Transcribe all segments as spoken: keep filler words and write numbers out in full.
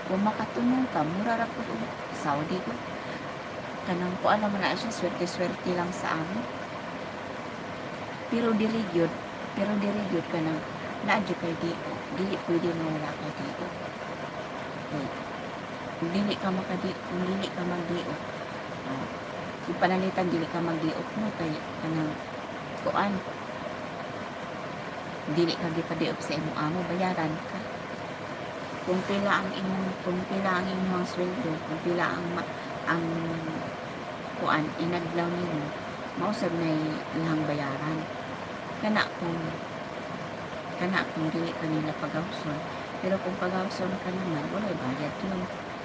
Kung makatunong ka, mura ra pud og Saudi ko. Kanang kuan naman na siya, swerte-swerte lang sa amo. Pero dili gyud, pero dili gyud kanang naa gyud kay di, dili pwede na wala kay di. Okay. Kung dili ka makadi, kung dili ka magdiok, uh, kung panalitan dili ka magdiok mo kay kanang kuan, dili ka gipadiok sa imong amo, bayaran ka. Kung pila ang imong, kung pila ang imong sweldo, kung pila ang ang kuan inadlaw nimo, mausab na ilang bayaran. Kana kung kana kung dili ka nila pagawson, pero kung pagawson ka naman, wala bayad yun.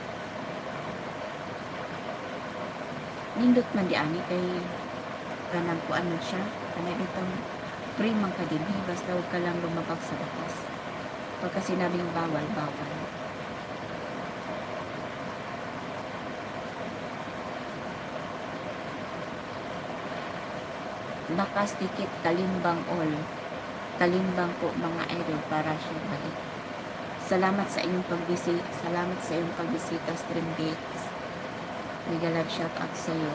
Nindot man di ani kay kanang kuan man siya, kana ditong free man ka dinhi, basta huwag ka lang lumabag sa batas. Pagka sinabing bawal, bawal. Bakas tikit kalimbang all. Kalimbang po mga idol para siya balik. Salamat sa inyong pagbisita. Salamat sa inyong pagbisita, Stream Gates. Mega love shout out sa iyo.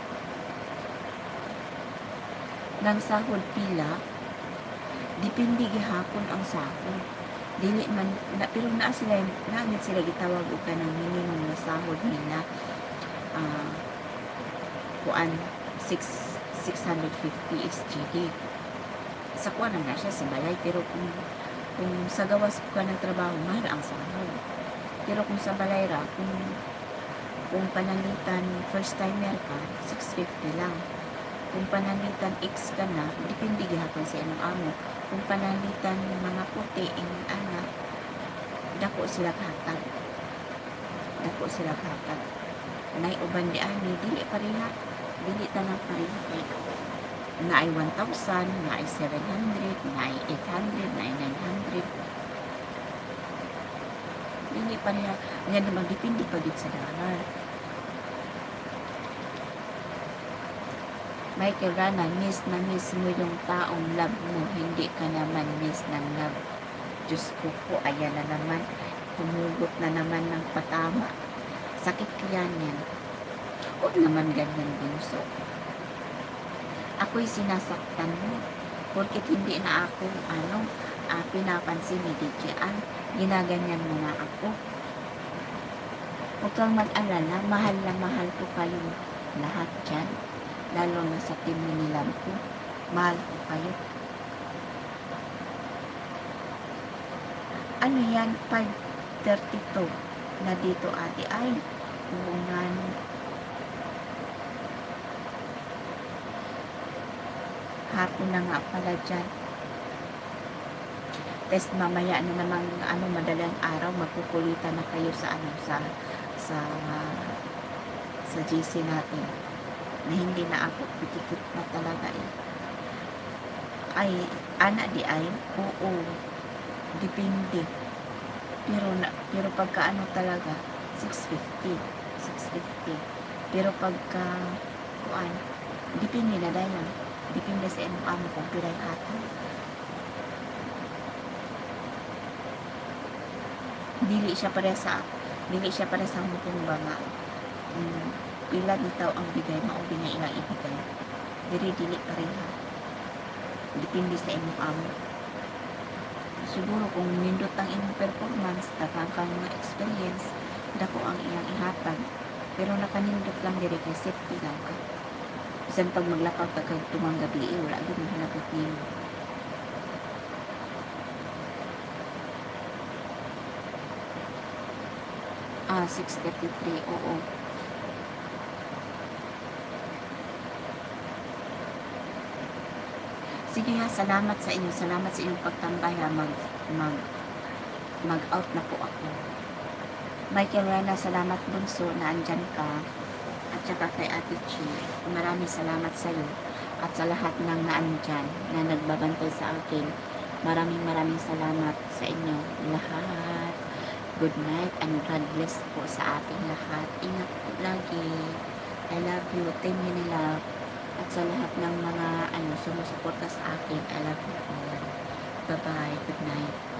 Nang sahod pila, dipindi gihapon ang sahod. Dili man na, pero naa sila naamit sila gitawag og kanang minimum na sahod nila. Ah, uh, kuan six hundred fifty S G D. Sa kuan na siya sa balay, pero kung kung sa gawas ka ng trabaho, mahal ang sahod. Pero kung sa balay ra, kung kung panalitan first timer ka, six fifty lang. Kung panalitan X ka na, depende gihapon sa imong amo. Kung panalitan mga puti ing ana, dako sila hatag. Dako sila hatag. Nay uban di ani dili pareha. Dili tanang pareha kay na ay one thousand, na ay seven hundred, na ay eight hundred, na ay nine hundred. Dili pareha. Nga naman depende pa gid sa dollar. Michael Rana, miss na miss mo yung taong love mo, hindi ka naman miss ng love. Diyos ko po, ayan na naman, humugot na naman ng patama. Sakit kaya niyan. Huwag naman ganyan bunso. Ako'y sinasaktan mo, porkit hindi na ako, ano, ah, pinapansin ni D J An, ginaganyan mo na ako. Huwag kang mag-alala, mahal na mahal ko kayo lahat dyan. Lalo na sa team ni Love ko. Mahal ko kayo. Ano yan? five thirty-two na dito ate. Ay, uungan. Hapon na nga pala dyan. Test mamaya na namang ano, madalang araw, magkukulitan na kayo sa ano, sa sa sa G C natin. Na hindi na ako pikikit na talaga eh. Ay, ana di ay, oo, depende. Pero, na, pero pagka ano talaga, six fifty. Pero pagka, kuan, depende na dahil. Depende sa imong amo kung piray hatang. Dili siya para sa, dili siya para sa mukong banga. Hmm. Pila bitaw ang bigay, maobi na ilang ibigay. Dili-dili pareha. Depende sa imong amo. Siguro kung nindot ang imong performance, daghang kang mga experience, dako ang iyang ihatag. Pero nakanindot lang diri kay safety lang ka. Bisan pag maglakaw ka kag tumang gabi, eh, wala gyud mahanapot nimo. Ah, six thirty-three, oo. Sige ha, salamat sa inyo. Salamat sa inyong pagtambay ha. Mag, mag, mag-out na po ako. Michael Rana, salamat bunso na andyan ka. At saka kay Ate Chi. Maraming salamat sa iyo. At sa lahat ng naandyan na nagbabantay sa akin. Maraming maraming salamat sa inyo lahat. Good night and God bless po sa ating lahat. Ingat po lagi. I love you. Team Unilove. At sa lahat ng mga ano, sumusuporta sa akin, I love you all. Bye-bye. Good night.